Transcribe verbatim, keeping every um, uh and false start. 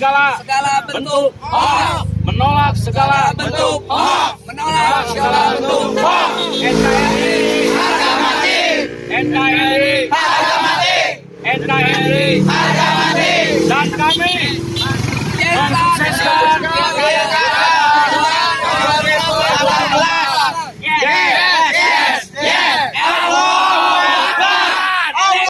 segala segala bentuk hoax, menolak segala bentuk hoax, menolak segala bentuk hoax. N K R I Harga mati, N K R I harga mati, N K R I harga mati. dan kami Cinta mensukseskan